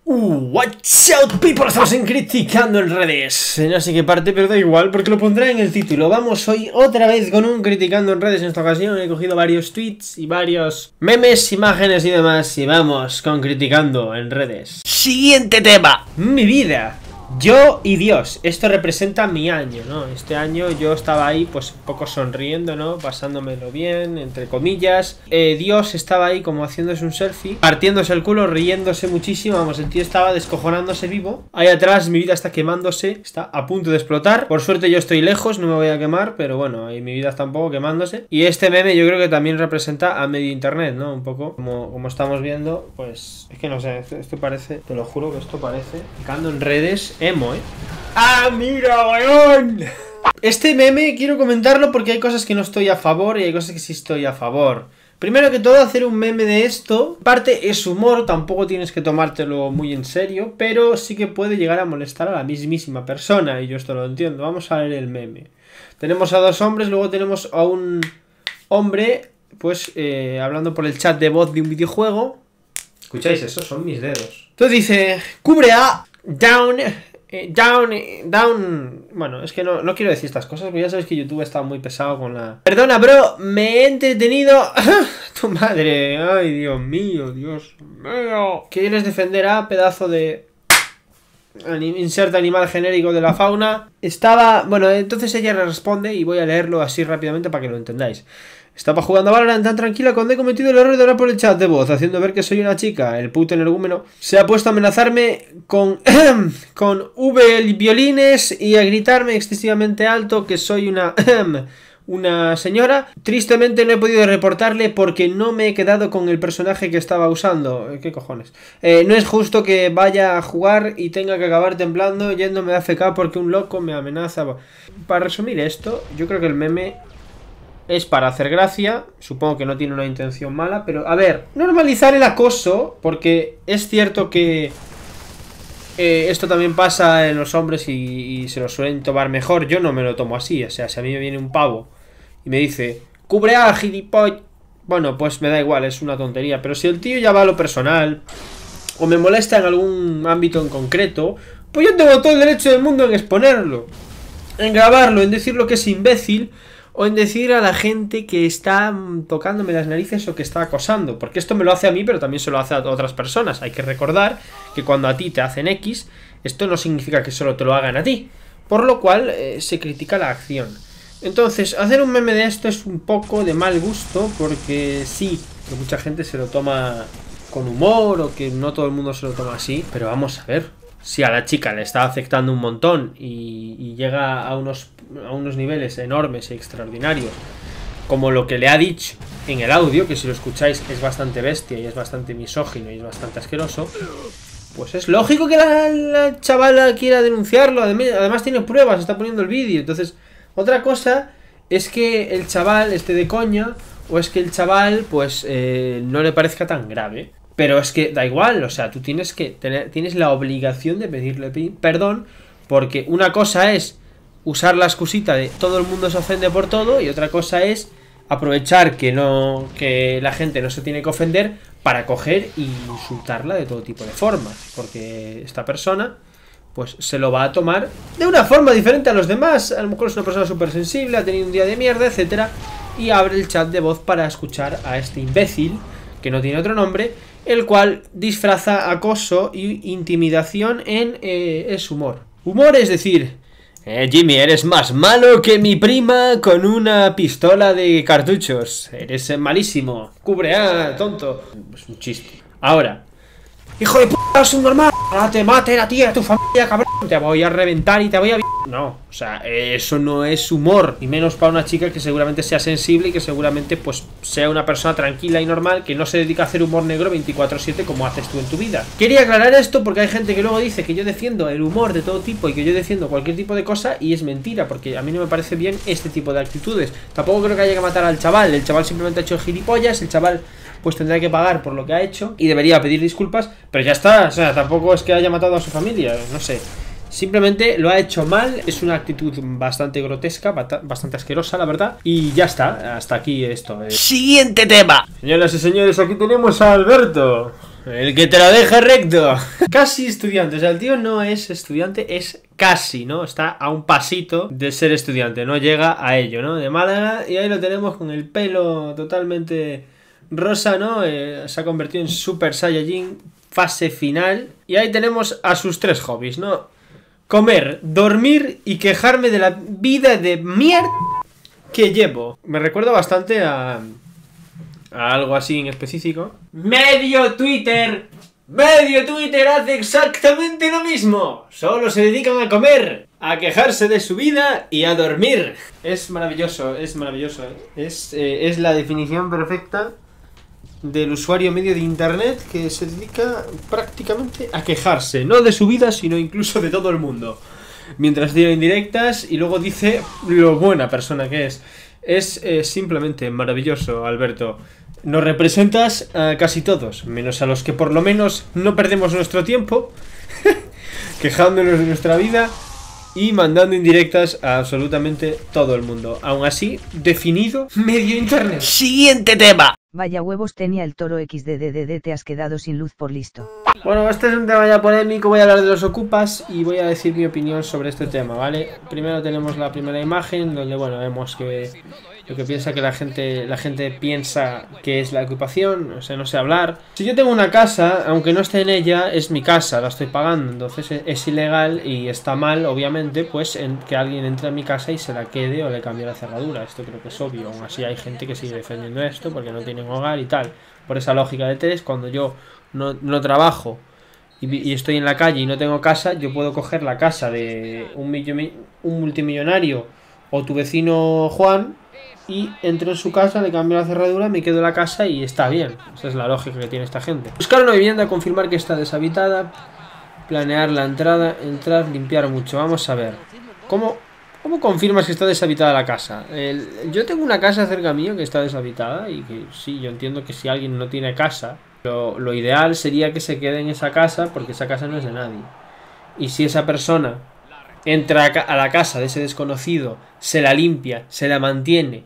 What's up, people, estamos en Criticando en Redes. No sé qué parte, pero da igual, porque lo pondré en el título. Vamos hoy otra vez con un Criticando en Redes. En esta ocasión he cogido varios tweets y varios memes, imágenes y demás. Y vamos con Criticando en Redes. Siguiente tema. Mi vida. Yo y Dios, esto representa mi año, ¿no? Este año yo estaba ahí pues un poco sonriendo, ¿no? Pasándomelo bien, entre comillas. Dios estaba ahí como haciéndose un selfie, partiéndose el culo, riéndose muchísimo. Vamos, el tío estaba descojonándose vivo. Ahí atrás mi vida está quemándose, está a punto de explotar. Por suerte yo estoy lejos, no me voy a quemar, pero bueno, ahí mi vida está un poco quemándose. Y este meme yo creo que también representa a medio internet, ¿no? Un poco como estamos viendo, pues es que no sé, esto parece, te lo juro que esto parece Criticando en Redes emo, ¡Ah, mira, weón! Este meme quiero comentarlo porque hay cosas que no estoy a favor y hay cosas que sí estoy a favor. Primero que todo, hacer un meme de esto, parte es humor, tampoco tienes que tomártelo muy en serio, pero sí que puede llegar a molestar a la mismísima persona, y yo esto lo entiendo. Vamos a ver el meme. Tenemos a dos hombres, luego tenemos a un hombre, pues, hablando por el chat de voz de un videojuego. ¿Escucháis eso? Son mis dedos. Entonces dice, cubre a down... Bueno, es que no quiero decir estas cosas, porque ya sabéis que YouTube está muy pesado con la... Perdona, bro, me he entretenido... Tu madre, ay, Dios mío, Dios mío. ¿Quieres defender a pedazo de... Inserta animal genérico de la fauna? Estaba... Bueno, entonces ella le responde y voy a leerlo así rápidamente para que lo entendáis. Estaba jugando a Valorant tan tranquila cuando he cometido el error de hablar por el chat de voz, haciendo ver que soy una chica. El puto energúmeno se ha puesto a amenazarme con violines y a gritarme excesivamente alto que soy una señora. Tristemente no he podido reportarle porque no me he quedado con el personaje que estaba usando. ¿Qué cojones? No es justo que vaya a jugar y tenga que acabar temblando yéndome a AFK porque un loco me amenaza. Para resumir esto, yo creo que el meme... es para hacer gracia, supongo que no tiene una intención mala, pero a ver, normalizar el acoso, porque es cierto que esto también pasa en los hombres y se lo suelen tomar mejor. Yo no me lo tomo así, o sea, si a mí me viene un pavo y me dice, cubre a gilipollas, bueno, pues me da igual, es una tontería, pero si el tío ya va a lo personal o me molesta en algún ámbito en concreto, pues yo tengo todo el derecho del mundo en exponerlo, en grabarlo, en decir lo que es imbécil, o en decir a la gente que está tocándome las narices o que está acosando. Porque esto me lo hace a mí, pero también se lo hace a otras personas. Hay que recordar que cuando a ti te hacen X, esto no significa que solo te lo hagan a ti. Por lo cual se critica la acción. Entonces, hacer un meme de esto es un poco de mal gusto. Porque sí, que mucha gente se lo toma con humor o que no todo el mundo se lo toma así. Pero vamos a ver. Si a la chica le está afectando un montón y llega a unos niveles enormes y extraordinarios, como lo que le ha dicho en el audio, que si lo escucháis es bastante bestia y es bastante misógino y es bastante asqueroso, pues es lógico que la chavala quiera denunciarlo. Además tiene pruebas, está poniendo el vídeo. Entonces, otra cosa es que el chaval esté de coña, o es que el chaval pues no le parezca tan grave. Pero es que da igual, o sea, tú tienes la obligación de pedirle perdón, porque una cosa es usar la excusita de todo el mundo se ofende por todo, y otra cosa es aprovechar que la gente no se tiene que ofender para coger y insultarla de todo tipo de formas, porque esta persona pues se lo va a tomar de una forma diferente a los demás. A lo mejor es una persona súper sensible, ha tenido un día de mierda, etcétera, y abre el chat de voz para escuchar a este imbécil, que no tiene otro nombre, el cual disfraza acoso y intimidación en es humor. Humor es decir, Jimmy, eres más malo que mi prima con una pistola de cartuchos. Eres malísimo. Cubre, tonto. Es un chiste. Ahora, hijo de puta, es un normal. Te mate a ti, a tu familia, cabrón. Te voy a reventar y te voy a... No, o sea, eso no es humor. Y menos para una chica que seguramente sea sensible y que seguramente pues sea una persona tranquila y normal, que no se dedica a hacer humor negro 24/7 como haces tú en tu vida. Quería aclarar esto porque hay gente que luego dice que yo defiendo el humor de todo tipo y que yo defiendo cualquier tipo de cosa, y es mentira, porque a mí no me parece bien este tipo de actitudes. Tampoco creo que haya que matar al chaval. El chaval simplemente ha hecho gilipollas, el chaval pues tendrá que pagar por lo que ha hecho y debería pedir disculpas, pero ya está. O sea, tampoco es que haya matado a su familia, no sé. Simplemente lo ha hecho mal, es una actitud bastante grotesca, bastante asquerosa, la verdad. Y ya está, hasta aquí esto. Siguiente tema. Señoras y señores, aquí tenemos a Alberto. El que te lo deja recto. Casi estudiante, o sea, el tío no es estudiante, es casi, ¿no? Está a un pasito de ser estudiante, no llega a ello, ¿no? De Málaga, y ahí lo tenemos con el pelo totalmente rosa, ¿no? Se ha convertido en Super Saiyajin, fase final. Y ahí tenemos a sus 3 hobbies, ¿no? Comer, dormir y quejarme de la vida de mierda que llevo. Me recuerda bastante a algo así en específico. Medio Twitter hace exactamente lo mismo. Solo se dedican a comer, a quejarse de su vida y a dormir. Es maravilloso, es maravilloso, ¿eh? Es la definición perfecta del usuario medio de internet que se dedica prácticamente a quejarse, no de su vida, sino incluso de todo el mundo, mientras tira indirectas y luego dice lo buena persona que es. Es simplemente maravilloso, Alberto. Nos representas a casi todos, menos a los que por lo menos no perdemos nuestro tiempo quejándonos de nuestra vida y mandando indirectas a absolutamente todo el mundo. Aún así, definido medio internet. Siguiente tema. Vaya huevos tenía el toro XDDD, te has quedado sin luz por listo. Bueno, este es un tema ya polémico, voy a hablar de los ocupas y voy a decir mi opinión sobre este tema, ¿vale? Primero tenemos la primera imagen donde, bueno, vemos que lo que piensa que la gente piensa que es la ocupación, o sea, no sé hablar. Si yo tengo una casa, aunque no esté en ella, es mi casa, la estoy pagando, entonces es ilegal y está mal, obviamente, pues que alguien entre a mi casa y se la quede o le cambie la cerradura. Esto creo que es obvio, aún así hay gente que sigue defendiendo esto porque no tienen hogar y tal. Por esa lógica de 3, cuando yo no trabajo y estoy en la calle y no tengo casa, yo puedo coger la casa de un multimillonario o tu vecino Juan y entro en su casa, le cambio la cerradura, me quedo en la casa y está bien. Esa es la lógica que tiene esta gente. Buscar una vivienda, confirmar que está deshabitada, planear la entrada, entrar, limpiar mucho. Vamos a ver. ¿Cómo confirmas que está deshabitada la casa? Yo tengo una casa cerca mío que está deshabitada y que sí, yo entiendo que si alguien no tiene casa, lo ideal sería que se quede en esa casa porque esa casa no es de nadie. Y si esa persona entra a la casa de ese desconocido, se la limpia, se la mantiene,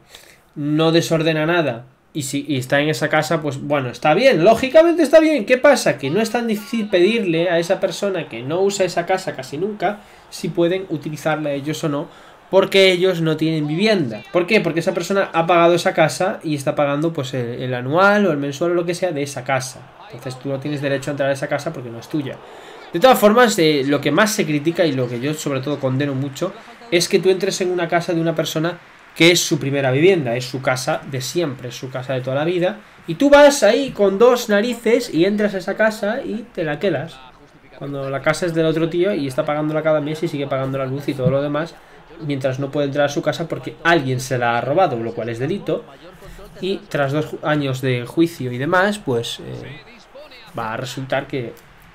no desordena nada y está en esa casa, pues bueno, está bien, lógicamente está bien. ¿Qué pasa? Que no es tan difícil pedirle a esa persona que no usa esa casa casi nunca si pueden utilizarla ellos o no, porque ellos no tienen vivienda. ¿Por qué? Porque esa persona ha pagado esa casa y está pagando pues el anual o el mensual o lo que sea de esa casa. Entonces tú no tienes derecho a entrar a esa casa porque no es tuya. De todas formas, lo que más se critica y lo que yo sobre todo condeno mucho es que tú entres en una casa de una persona que es su primera vivienda, es su casa de siempre, es su casa de toda la vida, y tú vas ahí con 2 narices y entras a esa casa y te la quedas. Cuando la casa es del otro tío y está pagándola cada mes y sigue pagando la luz y todo lo demás, mientras no puede entrar a su casa porque alguien se la ha robado, lo cual es delito, y tras 2 años de juicio y demás, pues va a resultar que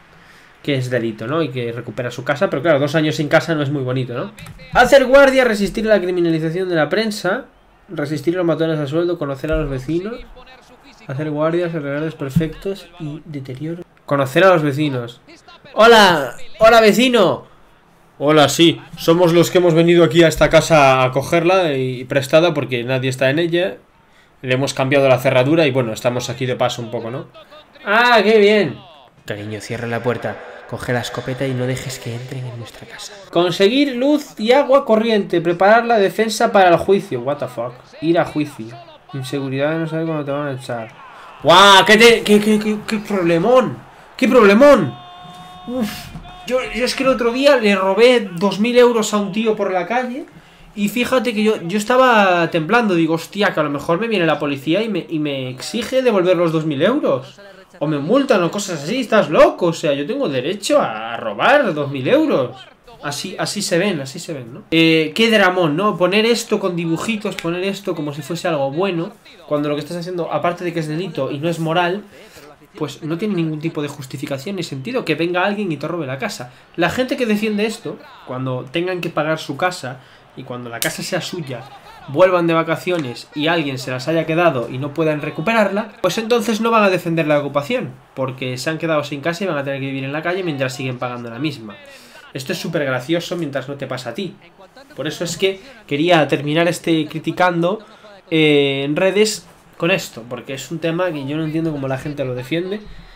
es delito, ¿no? Y que recupera su casa, pero claro, 2 años sin casa no es muy bonito, ¿no? Hacer guardia, resistir la criminalización de la prensa, resistir los matones a sueldo, conocer a los vecinos, hacer guardias, arreglar perfectos y deterioro. Conocer a los vecinos. ¡Hola! ¡Hola, vecino! Hola, sí, somos los que hemos venido aquí a esta casa a cogerla y prestada porque nadie está en ella. Le hemos cambiado la cerradura y bueno, estamos aquí de paso un poco, ¿no? ¡Ah, qué bien! Cariño, cierra la puerta, coge la escopeta y no dejes que entren en nuestra casa. Conseguir luz y agua corriente, preparar la defensa para el juicio. What the fuck. Ir a juicio. Inseguridad de no saber cuándo te van a echar. ¡Guau! ¡Qué problemón! ¡Qué problemón! Uf. Yo es que el otro día le robé 2000 euros a un tío por la calle. Y fíjate que yo estaba temblando. Digo, hostia, que a lo mejor me viene la policía y me exige devolver los 2000 euros. O me multan o cosas así, estás loco. O sea, yo tengo derecho a robar 2000 euros. Así se ven, ¿no? Qué dramón, ¿no? Poner esto con dibujitos, poner esto como si fuese algo bueno, cuando lo que estás haciendo, aparte de que es delito y no es moral, pues no tiene ningún tipo de justificación ni sentido que venga alguien y te robe la casa. La gente que defiende esto, cuando tengan que pagar su casa y cuando la casa sea suya, vuelvan de vacaciones y alguien se las haya quedado y no puedan recuperarla, pues entonces no van a defender la ocupación, porque se han quedado sin casa y van a tener que vivir en la calle mientras siguen pagando la misma. Esto es súper gracioso mientras no te pasa a ti. Por eso es que quería terminar criticando en redes con esto, porque es un tema que yo no entiendo cómo la gente lo defiende.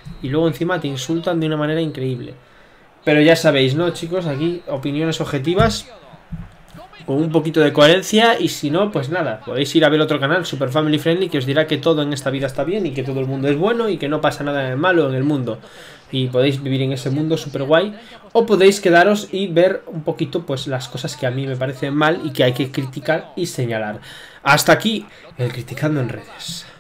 Y luego encima te insultan de una manera increíble. Pero ya sabéis, ¿no, chicos? Aquí opiniones objetivas, con un poquito de coherencia. Y si no, pues nada, podéis ir a ver otro canal, Super Family Friendly, que os dirá que todo en esta vida está bien y que todo el mundo es bueno y que no pasa nada de malo en el mundo. Y podéis vivir en ese mundo súper guay. O podéis quedaros y ver un poquito pues las cosas que a mí me parecen mal y que hay que criticar y señalar. Hasta aquí el Criticando en Redes.